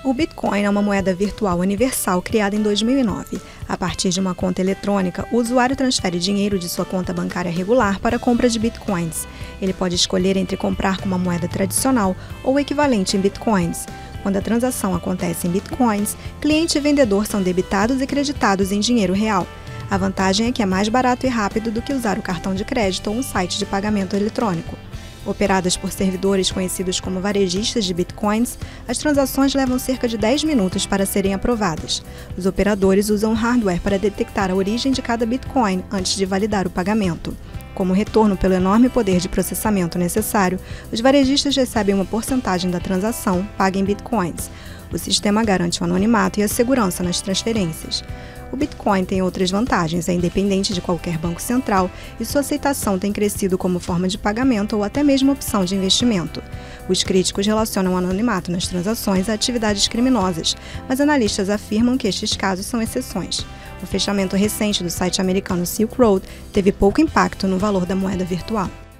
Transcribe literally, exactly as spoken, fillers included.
O Bitcoin é uma moeda virtual universal criada em dois mil e nove. A partir de uma conta eletrônica, o usuário transfere dinheiro de sua conta bancária regular para a compra de Bitcoins. Ele pode escolher entre comprar com uma moeda tradicional ou equivalente em Bitcoins. Quando a transação acontece em Bitcoins, cliente e vendedor são debitados e creditados em dinheiro real. A vantagem é que é mais barato e rápido do que usar o cartão de crédito ou um site de pagamento eletrônico. Operadas por servidores conhecidos como varejistas de Bitcoins, as transações levam cerca de dez minutos para serem aprovadas. Os operadores usam hardware para detectar a origem de cada Bitcoin antes de validar o pagamento. Como retorno pelo enorme poder de processamento necessário, os varejistas recebem uma porcentagem da transação paga em Bitcoins. O sistema garante o anonimato e a segurança nas transferências. O Bitcoin tem outras vantagens, é independente de qualquer banco central e sua aceitação tem crescido como forma de pagamento ou até mesmo opção de investimento. Os críticos relacionam o anonimato nas transações a atividades criminosas, mas analistas afirmam que estes casos são exceções. O fechamento recente do site americano Silk Road teve pouco impacto no valor da moeda virtual.